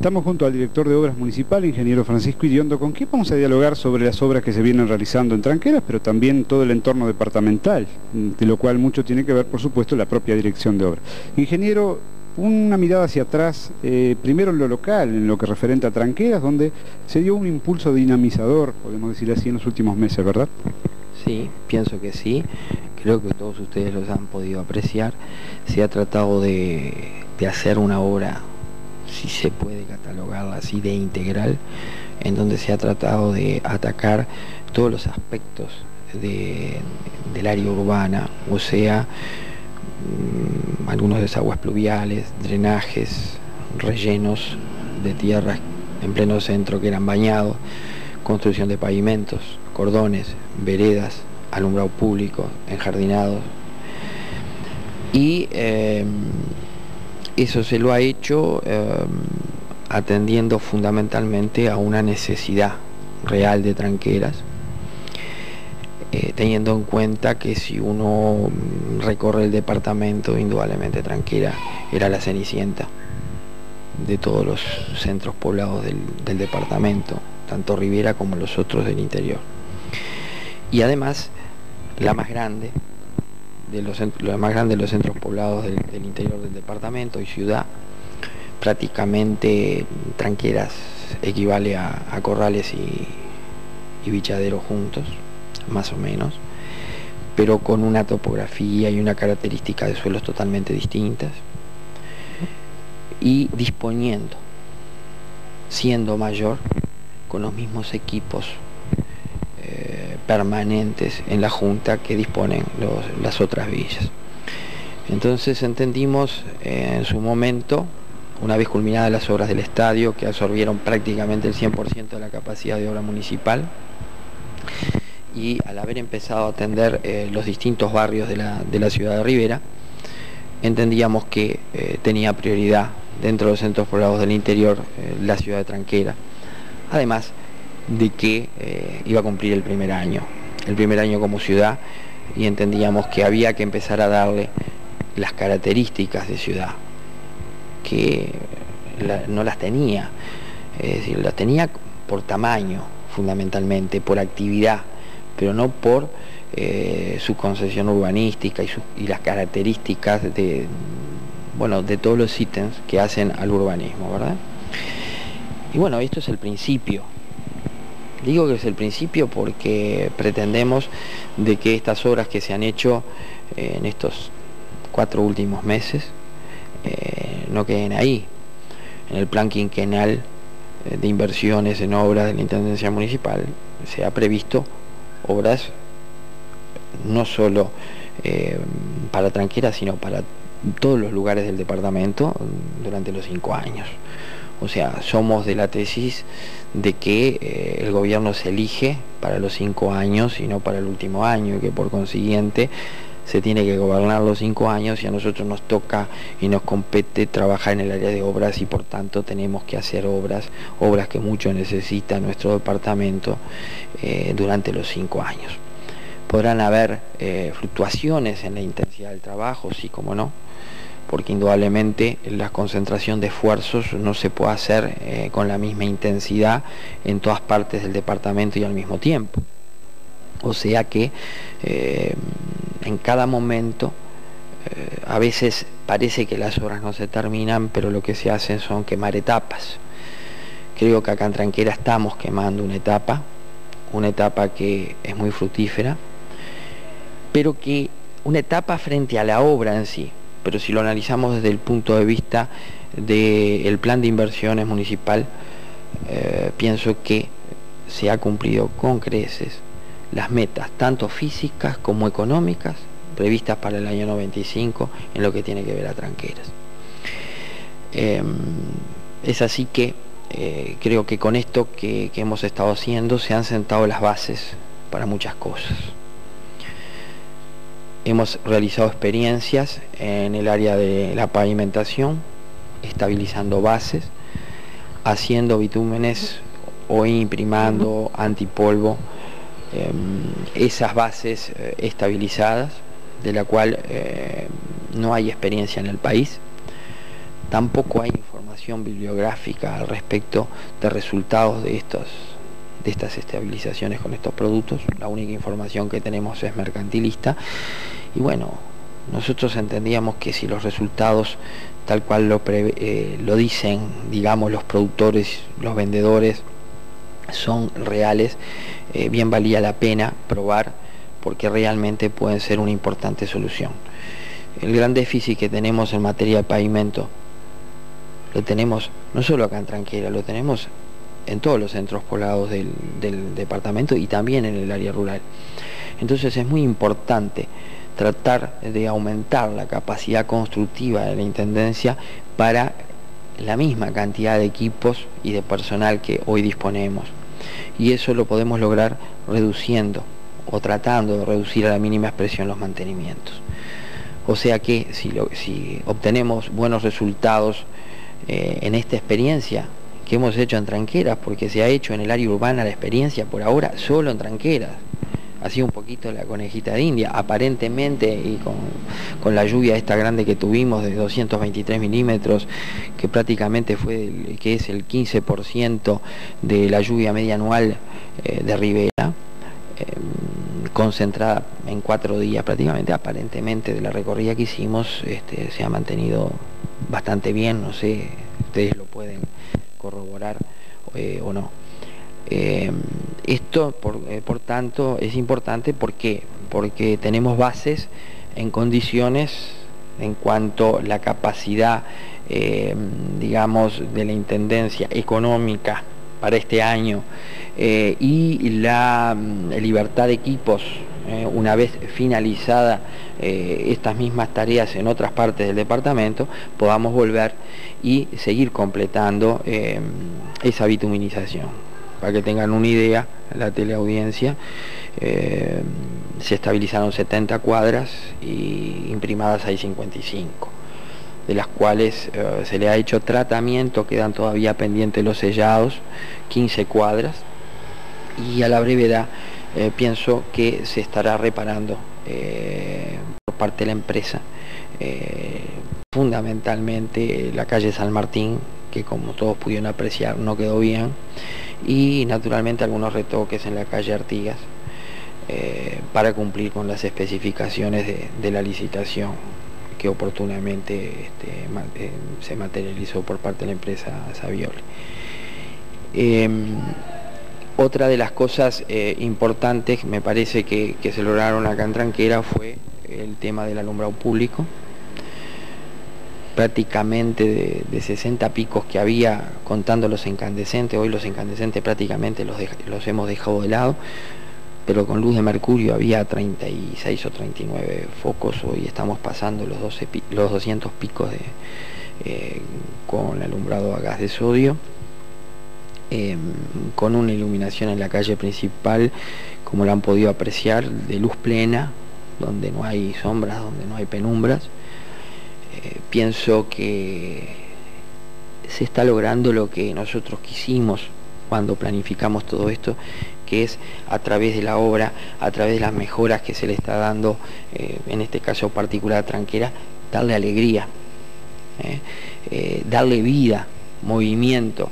Estamos junto al director de Obras Municipal, ingeniero Francisco Iriondo, con quien vamos a dialogar sobre las obras que se vienen realizando en Tranqueras, pero también todo el entorno departamental, de lo cual mucho tiene que ver, por supuesto, la propia dirección de obras. Ingeniero, una mirada hacia atrás, primero en lo local, en lo que referente a Tranqueras, donde se dio un impulso dinamizador, podemos decir así, en los últimos meses, ¿verdad? Sí, pienso que sí. Creo que todos ustedes los han podido apreciar. Se ha tratado de hacer una obra, si se puede catalogarla así, de integral, en donde se ha tratado de atacar todos los aspectos del área urbana, o sea, algunos desagües pluviales, drenajes, rellenos de tierras en pleno centro que eran bañados, construcción de pavimentos, cordones, veredas, alumbrado público, enjardinados. Y eso se lo ha hecho atendiendo fundamentalmente a una necesidad real de Tranqueras, teniendo en cuenta que si uno recorre el departamento, indudablemente Tranqueras era la cenicienta de todos los centros poblados del departamento, tanto Rivera como los otros del interior. Y además, la más grande de los centros poblados del interior del departamento y ciudad. Prácticamente Tranqueras equivale a Corrales y Vichadero juntos, más o menos, pero con una topografía y una característica de suelos totalmente distintas, y disponiendo, siendo mayor, con los mismos equipos permanentes en la Junta que disponen las otras villas. Entonces entendimos en su momento, una vez culminadas las obras del estadio, que absorbieron prácticamente el 100% de la capacidad de obra municipal, y al haber empezado a atender los distintos barrios de la ciudad de Rivera, entendíamos que tenía prioridad dentro de los centros poblados del interior la ciudad de Tranqueras, además de que iba a cumplir el primer año como ciudad, y entendíamos que había que empezar a darle las características de ciudad, que no las tenía, es decir, las tenía por tamaño fundamentalmente, por actividad, pero no por su concesión urbanística y las características de todos los ítems que hacen al urbanismo, ¿verdad? Y bueno, esto es el principio. Digo que es el principio porque pretendemos de que estas obras que se han hecho en estos 4 últimos meses no queden ahí. En el plan quinquenal de inversiones en obras de la Intendencia Municipal se ha previsto obras no solo para Tranqueras, sino para todos los lugares del departamento durante los 5 años. O sea, somos de la tesis de que el gobierno se elige para los 5 años y no para el último año, y que por consiguiente se tiene que gobernar los 5 años, y a nosotros nos toca y nos compete trabajar en el área de obras, y por tanto tenemos que hacer obras que mucho necesita nuestro departamento durante los 5 años. Podrán haber fluctuaciones en la intensidad del trabajo, sí, como no, porque indudablemente la concentración de esfuerzos no se puede hacer con la misma intensidad en todas partes del departamento y al mismo tiempo. O sea que en cada momento a veces parece que las obras no se terminan, pero lo que se hacen son quemar etapas. Creo que acá en Tranqueras estamos quemando una etapa que es muy fructífera, pero que una etapa frente a la obra en sí. Pero si lo analizamos desde el punto de vista del plan de inversiones municipal, pienso que se ha cumplido con creces las metas, tanto físicas como económicas, previstas para el año 95 en lo que tiene que ver a Tranqueras. Es así que creo que con esto que hemos estado haciendo se han sentado las bases para muchas cosas. Hemos realizado experiencias en el área de la pavimentación, estabilizando bases, haciendo bitúmenes o imprimando antipolvo esas bases estabilizadas, de la cual no hay experiencia en el país. Tampoco hay información información bibliográfica al respecto de resultados de estas estabilizaciones con estos productos. La única información que tenemos es mercantilista, y bueno, nosotros entendíamos que si los resultados tal cual lo dicen, digamos, los productores, los vendedores, son reales, bien valía la pena probar, porque realmente pueden ser una importante solución. El gran déficit que tenemos en materia de pavimento lo tenemos no solo acá en Tranquera, lo tenemos en todos los centros poblados del departamento y también en el área rural. Entonces es muy importante tratar de aumentar la capacidad constructiva de la Intendencia para la misma cantidad de equipos y de personal que hoy disponemos. Y eso lo podemos lograr reduciendo o tratando de reducir a la mínima expresión los mantenimientos. O sea que si obtenemos buenos resultados en esta experiencia que hemos hecho en Tranqueras, porque se ha hecho en el área urbana la experiencia por ahora solo en Tranqueras, ha sido un poquito la conejita de India, aparentemente, y con la lluvia esta grande que tuvimos de 223 milímetros, que prácticamente que es el 15% de la lluvia media anual de Rivera, concentrada en 4 días prácticamente. Aparentemente de la recorrida que hicimos se ha mantenido bastante bien, no sé, ustedes lo pueden corroborar o no. Esto por tanto es importante. ¿Por qué? Porque tenemos bases en condiciones en cuanto a la capacidad digamos de la Intendencia económica para este año y la libertad de equipos una vez finalizada estas mismas tareas en otras partes del departamento, podamos volver y seguir completando esa bituminización. Para que tengan una idea, la teleaudiencia, se estabilizaron 70 cuadras y imprimadas hay 55, de las cuales se le ha hecho tratamiento, quedan todavía pendientes los sellados, 15 cuadras, y a la brevedad pienso que se estará reparando por parte de la empresa, fundamentalmente la calle San Martín, que como todos pudieron apreciar no quedó bien, y naturalmente algunos retoques en la calle Artigas para cumplir con las especificaciones de la licitación que oportunamente se materializó por parte de la empresa Savioli. Otra de las cosas importantes me parece que se lograron acá en Tranquera fue el tema del alumbrado público. Prácticamente de 60 picos que había, contando los incandescentes, hoy los incandescentes prácticamente los hemos dejado de lado, pero con luz de mercurio había 36 o 39 focos. Hoy estamos pasando los 200 picos con alumbrado a gas de sodio, con una iluminación en la calle principal, como lo han podido apreciar, de luz plena, donde no hay sombras, donde no hay penumbras. Pienso que se está logrando lo que nosotros quisimos cuando planificamos todo esto, que es a través de la obra, a través de las mejoras que se le está dando, en este caso particular a Tranquera, darle alegría, darle vida, movimiento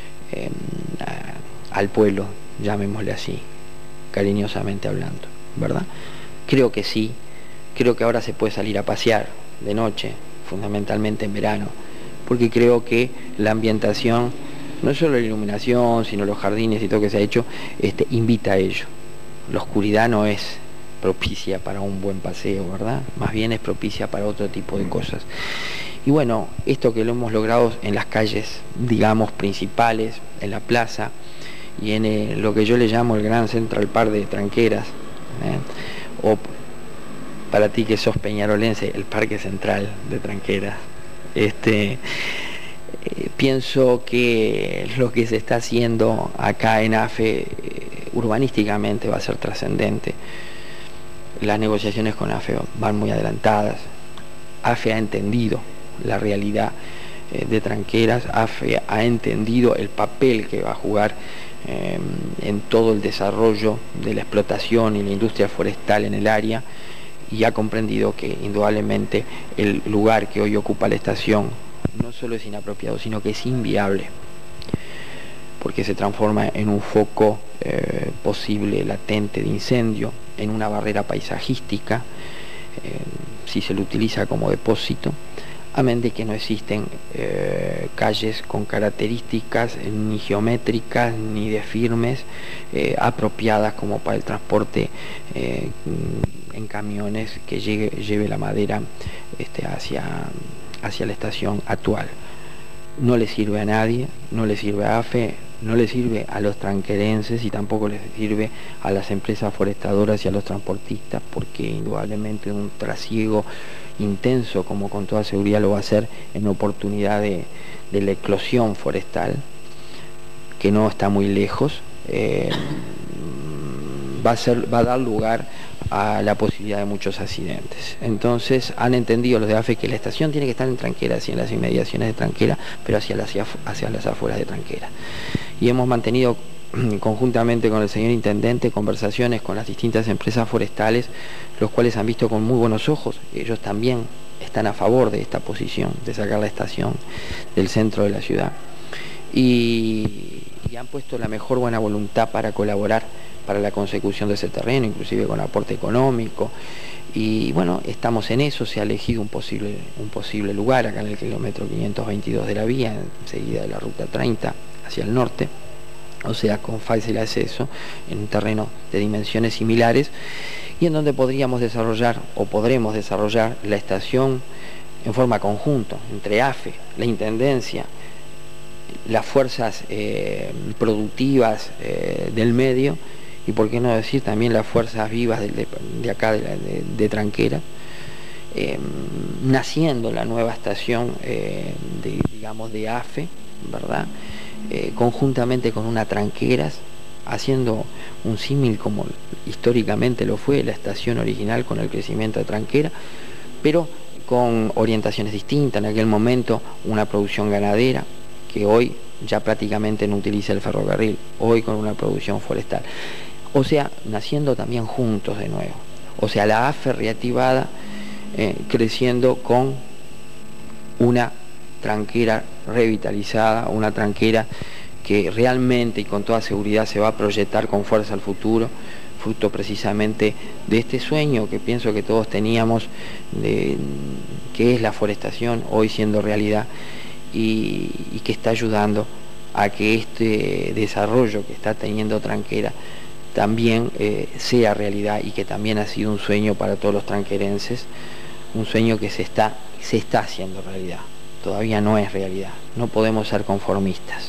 al pueblo, llamémosle así, cariñosamente hablando, ¿verdad? Creo que sí, creo que ahora se puede salir a pasear de noche, fundamentalmente en verano, porque creo que la ambientación, no solo la iluminación, sino los jardines y todo que se ha hecho, invita a ello. La oscuridad no es propicia para un buen paseo, ¿verdad? Más bien es propicia para otro tipo de cosas. Y bueno, esto que lo hemos logrado en las calles, digamos, principales, en la plaza, y en lo que yo le llamo el Gran Central Park de Tranqueras, o para ti que sos peñarolense, el Parque Central de Tranqueras. Pienso que lo que se está haciendo acá en AFE urbanísticamente va a ser trascendente. Las negociaciones con AFE van muy adelantadas. AFE ha entendido la realidad de Tranqueras, AFE ha entendido el papel que va a jugar en todo el desarrollo de la explotación y la industria forestal en el área, y ha comprendido que indudablemente el lugar que hoy ocupa la estación no solo es inapropiado, sino que es inviable, porque se transforma en un foco posible latente de incendio, en una barrera paisajística, si se lo utiliza como depósito, amén de que no existen calles con características ni geométricas ni de firmes apropiadas como para el transporte en camiones que lleve la madera hacia la estación actual. No le sirve a nadie, no le sirve a AFE, no le sirve a los tranquerenses y tampoco les sirve a las empresas forestadoras y a los transportistas, porque indudablemente un trasiego intenso, como con toda seguridad lo va a hacer en oportunidad de la eclosión forestal, que no está muy lejos, va a dar lugar a la posibilidad de muchos accidentes. Entonces han entendido los de AFE que la estación tiene que estar en Tranquera, así en las inmediaciones de Tranquera, pero hacia las afueras de Tranquera. Y hemos mantenido conjuntamente con el señor intendente conversaciones con las distintas empresas forestales, los cuales han visto con muy buenos ojos. Ellos también están a favor de esta posición, de sacar la estación del centro de la ciudad. Y han puesto la mejor buena voluntad para colaborar para la consecución de ese terreno, inclusive con aporte económico. Y bueno, estamos en eso. Se ha elegido un posible lugar acá en el kilómetro 522 de la vía, enseguida de la ruta 30 hacia el norte, o sea, con fácil acceso, en un terreno de dimensiones similares, y en donde podremos desarrollar la estación en forma conjunta, entre AFE, la Intendencia, las fuerzas productivas del medio, y por qué no decir también las fuerzas vivas de acá, de Tranquera, naciendo la nueva estación de AFE, ¿verdad? Conjuntamente con una Tranqueras, haciendo un símil como históricamente lo fue la estación original con el crecimiento de Tranquera, pero con orientaciones distintas. En aquel momento una producción ganadera, que hoy ya prácticamente no utiliza el ferrocarril, hoy con una producción forestal. O sea, naciendo también juntos de nuevo. O sea, la AFE reactivada, creciendo con una Tranquera revitalizada, una Tranquera que realmente y con toda seguridad se va a proyectar con fuerza al futuro, fruto precisamente de este sueño que pienso que todos teníamos, que es la forestación, hoy siendo realidad, y que está ayudando a que este desarrollo que está teniendo Tranquera también sea realidad, y que también ha sido un sueño para todos los tranquerenses, un sueño que se está haciendo realidad. Todavía no es realidad, no podemos ser conformistas.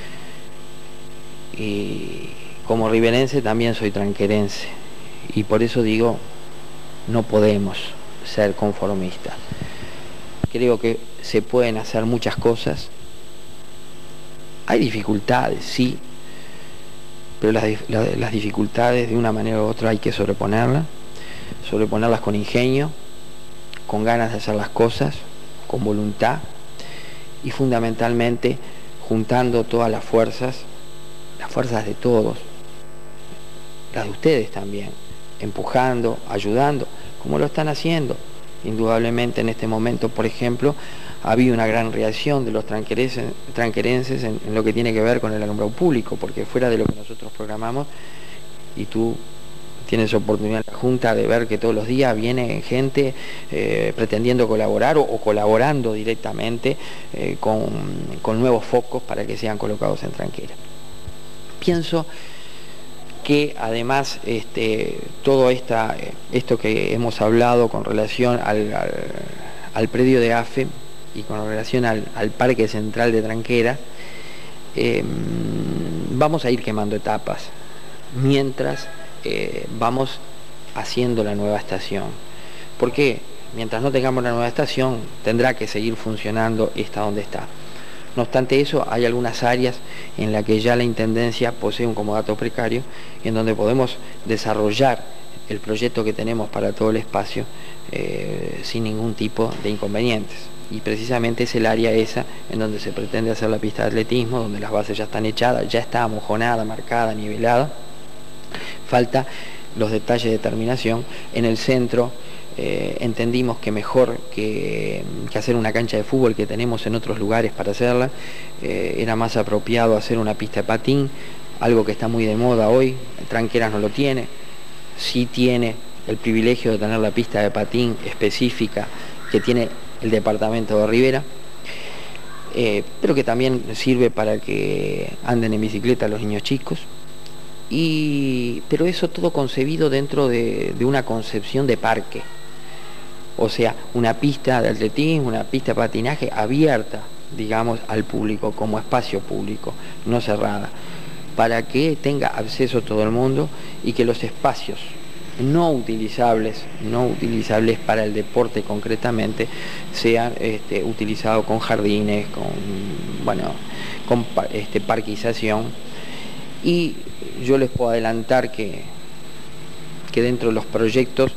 Y como riverense también soy tranquerense, y por eso digo, no podemos ser conformistas. Creo que se pueden hacer muchas cosas. Hay dificultades, sí, pero las dificultades de una manera u otra hay que sobreponerlas con ingenio, con ganas de hacer las cosas, con voluntad, y fundamentalmente juntando todas las fuerzas de todos, las de ustedes también, empujando, ayudando, como lo están haciendo. Indudablemente en este momento, por ejemplo, ha habido una gran reacción de los tranquerenses en lo que tiene que ver con el alumbrado público, porque fuera de lo que nosotros programamos, y tú tienes oportunidad en la Junta de ver que todos los días viene gente pretendiendo colaborar o colaborando directamente con nuevos focos para que sean colocados en Tranquera. Pienso que además todo esto que hemos hablado con relación al predio de AFE y con relación al Parque Central de Tranquera, vamos a ir quemando etapas mientras vamos haciendo la nueva estación. Porque mientras no tengamos la nueva estación, tendrá que seguir funcionando esta donde está. No obstante eso, hay algunas áreas en las que ya la Intendencia posee un comodato precario, y en donde podemos desarrollar el proyecto que tenemos para todo el espacio sin ningún tipo de inconvenientes. Y precisamente es el área esa en donde se pretende hacer la pista de atletismo, donde las bases ya están echadas, ya está amojonada, marcada, nivelada. Falta los detalles de terminación. En el centro entendimos que mejor que hacer una cancha de fútbol que tenemos en otros lugares para hacerla, era más apropiado hacer una pista de patín, algo que está muy de moda hoy. Tranqueras no lo tiene, sí tiene el privilegio de tener la pista de patín específica que tiene el departamento de Rivera, pero que también sirve para que anden en bicicleta los niños chicos. Pero eso todo concebido dentro de una concepción de parque, o sea, una pista de atletismo, una pista de patinaje abierta, digamos, al público, como espacio público, no cerrada, para que tenga acceso todo el mundo y que los espacios no utilizables para el deporte concretamente, sean utilizados con jardines, con parquización. Y yo les puedo adelantar que dentro de los proyectos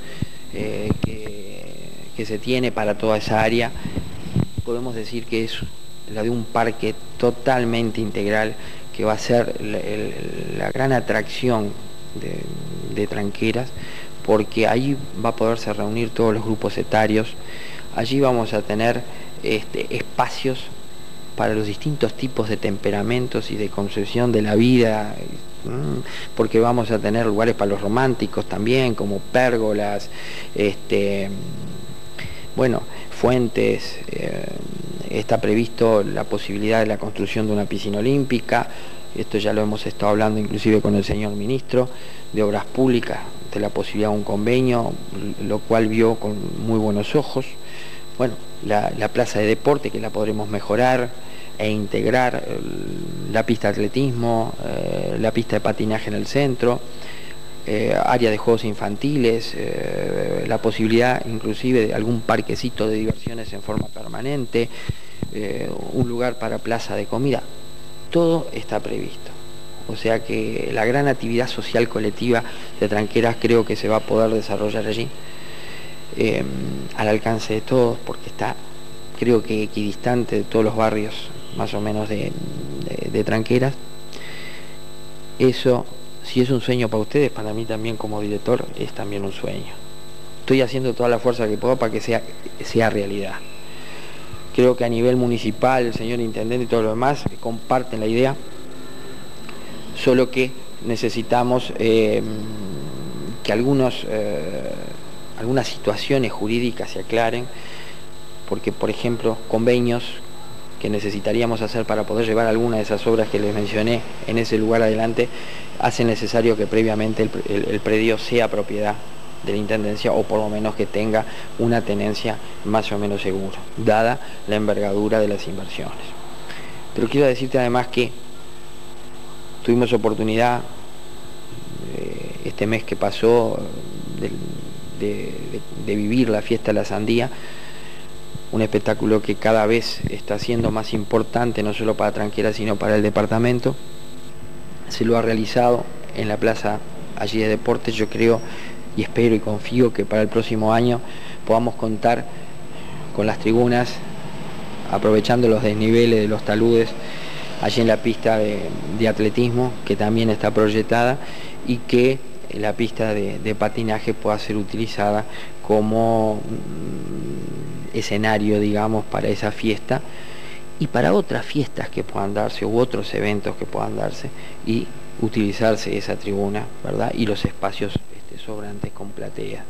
que se tiene para toda esa área, podemos decir que es la de un parque totalmente integral, que va a ser la gran atracción de Tranqueras, porque ahí va a poderse reunir todos los grupos etarios. Allí vamos a tener espacios para los distintos tipos de temperamentos y de concepción de la vida, porque vamos a tener lugares para los románticos también, como pérgolas, fuentes. Está previsto la posibilidad de la construcción de una piscina olímpica. Esto ya lo hemos estado hablando inclusive con el señor ministro de Obras Públicas, de la posibilidad de un convenio, lo cual vio con muy buenos ojos. Bueno, la plaza de deporte, que la podremos mejorar e integrar, la pista de atletismo, la pista de patinaje en el centro, área de juegos infantiles, la posibilidad inclusive de algún parquecito de diversiones en forma permanente, un lugar para plaza de comida. Todo está previsto. O sea que la gran actividad social colectiva de Tranqueras creo que se va a poder desarrollar allí, al alcance de todos, porque está, creo que equidistante de todos los barrios más o menos de Tranqueras. Eso, si es un sueño para ustedes, para mí también como director es también un sueño. Estoy haciendo toda la fuerza que puedo para que sea realidad. Creo que a nivel municipal, el señor intendente y todo lo demás comparten la idea, solo que necesitamos que algunas situaciones jurídicas se aclaren, porque, por ejemplo, convenios que necesitaríamos hacer para poder llevar alguna de esas obras que les mencioné en ese lugar adelante, hace necesario que previamente el predio sea propiedad de la Intendencia, o por lo menos que tenga una tenencia más o menos segura, dada la envergadura de las inversiones. Pero quiero decirte además que tuvimos oportunidad este mes que pasó de vivir la fiesta de la sandía, un espectáculo que cada vez está siendo más importante, no solo para Tranqueras, sino para el departamento. Se lo ha realizado en la plaza allí de deportes. Yo creo y espero y confío que para el próximo año podamos contar con las tribunas, aprovechando los desniveles de los taludes, allí en la pista de atletismo, que también está proyectada, y que la pista de patinaje pueda ser utilizada como escenario, digamos, para esa fiesta y para otras fiestas que puedan darse u otros eventos que puedan darse, y utilizarse esa tribuna, ¿verdad? Y los espacios sobrantes con platea.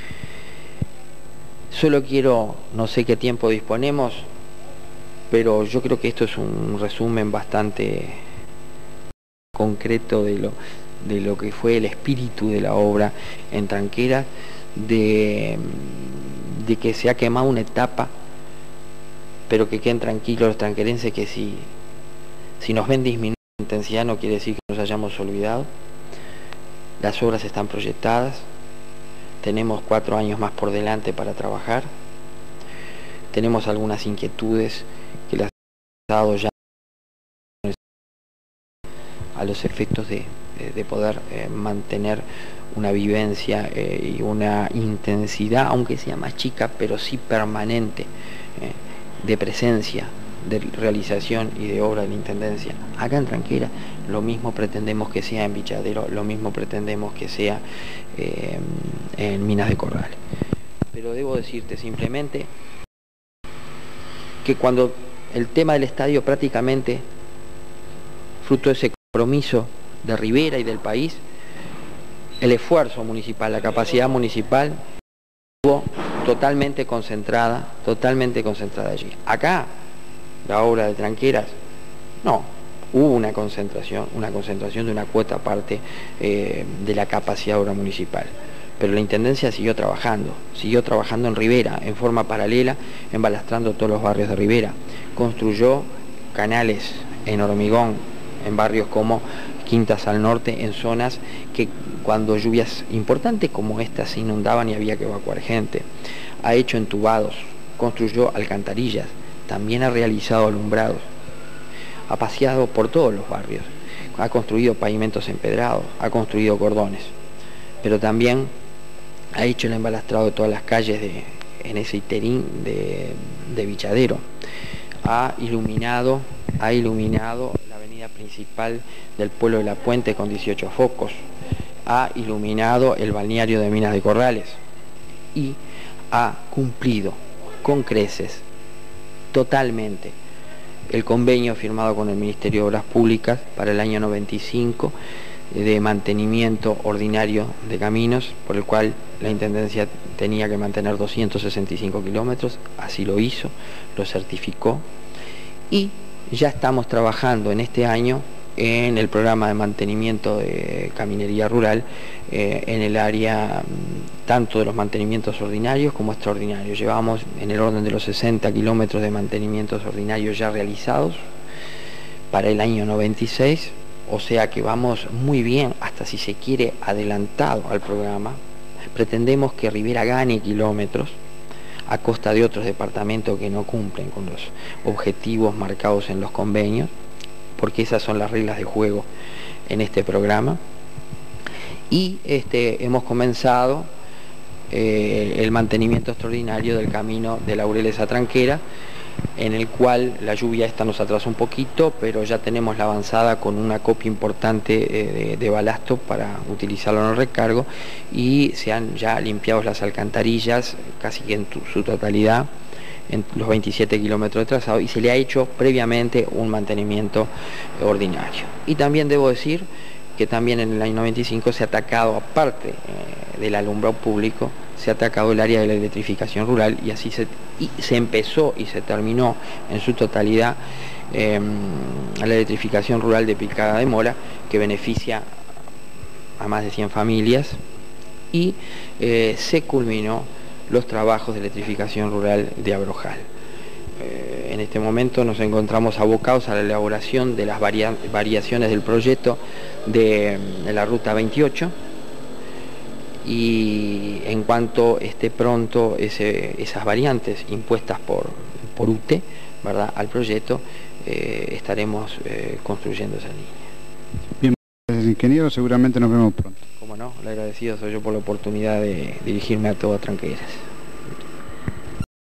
Solo quiero, no sé qué tiempo disponemos, pero yo creo que esto es un resumen bastante concreto de lo que fue el espíritu de la obra en Tranqueras, de que se ha quemado una etapa, pero que queden tranquilos los tranquerenses, que si nos ven disminuir la intensidad no quiere decir que nos hayamos olvidado. Las obras están proyectadas, tenemos 4 años más por delante para trabajar, tenemos algunas inquietudes que las he dado ya a los efectos de poder mantener una vivencia y una intensidad, aunque sea más chica, pero sí permanente, de presencia, de realización y de obra de la Intendencia. Acá en Tranqueras lo mismo pretendemos que sea en Villadero, lo mismo pretendemos que sea en Minas de Corrales. pero debo decirte simplemente que cuando el tema del estadio prácticamente, fruto de ese compromiso de Rivera y del país, el esfuerzo municipal, la capacidad municipal estuvo totalmente concentrada allí. Acá, la obra de Tranqueras, no, hubo una concentración de una cuota aparte de la capacidad de obra municipal. Pero la Intendencia siguió trabajando en Rivera, en forma paralela, embalastrando todos los barrios de Rivera. Construyó canales en hormigón, en barrios como Quintas al Norte, en zonas que cuando lluvias importantes como estas se inundaban y había que evacuar gente. Ha hecho entubados, construyó alcantarillas, también ha realizado alumbrados, ha paseado por todos los barrios, ha construido pavimentos empedrados, ha construido cordones, pero también ha hecho el embalastrado de todas las calles en ese iterín de Vichadero. Ha iluminado la avenida principal del pueblo de La Puente con 18 focos. Ha iluminado el balneario de Minas de Corrales y ha cumplido con creces totalmente el convenio firmado con el Ministerio de Obras Públicas para el año 95 de mantenimiento ordinario de caminos, por el cual la Intendencia tenía que mantener 265 kilómetros, así lo hizo, lo certificó, y ya estamos trabajando en este año en el programa de mantenimiento de caminería rural en el área tanto de los mantenimientos ordinarios como extraordinarios. Llevamos en el orden de los 60 kilómetros de mantenimientos ordinarios ya realizados para el año 96, o sea que vamos muy bien, hasta si se quiere adelantado al programa. Pretendemos que Rivera gane kilómetros a costa de otros departamentos que no cumplen con los objetivos marcados en los convenios, porque esas son las reglas de juego en este programa. Y hemos comenzado el mantenimiento extraordinario del camino de Laureles a Tranquera, en el cual la lluvia esta nos atrasó un poquito, pero ya tenemos la avanzada con un acopio importante de balasto para utilizarlo en el recargo, y se han ya limpiado las alcantarillas casi que en su totalidad en los 27 kilómetros de trazado, y se le ha hecho previamente un mantenimiento ordinario. Y también debo decir que también en el año 95 se ha atacado, aparte del alumbrado público, se ha atacado el área de la electrificación rural, y así se empezó y se terminó en su totalidad a la electrificación rural de Picada de Mora, que beneficia a más de 100 familias, y se culminó los trabajos de electrificación rural de Abrojal. En este momento nos encontramos abocados a la elaboración de las variaciones del proyecto de la ruta 28, y en cuanto esté pronto esas variantes impuestas por UTE, ¿verdad?, al proyecto, estaremos construyendo esa línea. Bien, gracias, ingeniero, seguramente nos vemos pronto. Como no, le agradecido soy yo por la oportunidad de dirigirme a todas Tranqueras.